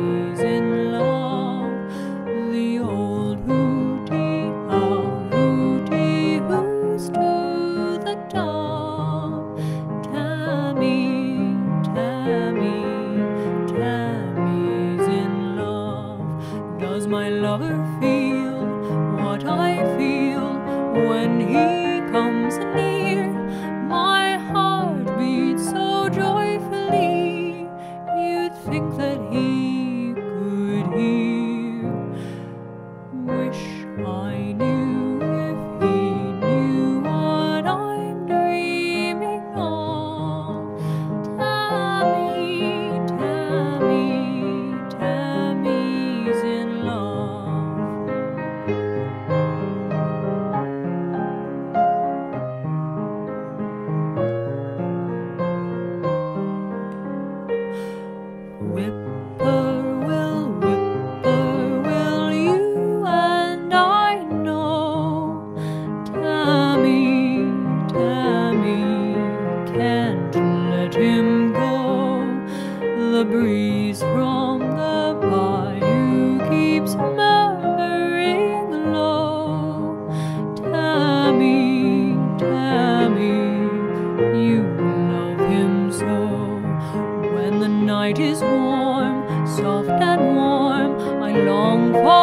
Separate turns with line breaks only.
Tammy's in love. The old hooty hoos to the top. Tammy, Tammy's in love. Does my lover feel what I feel when he comes near? My heart beats so joyfully, you'd think that he could hear. Wish I knew if he knew what I'm dreaming of. Tammy's in love. Whippoorwill, you and I know. Tammy can't let him go. The breeze from the bayou keeps murmuring low. Tammy, you love him so. When the night is warm, soft and warm, I long for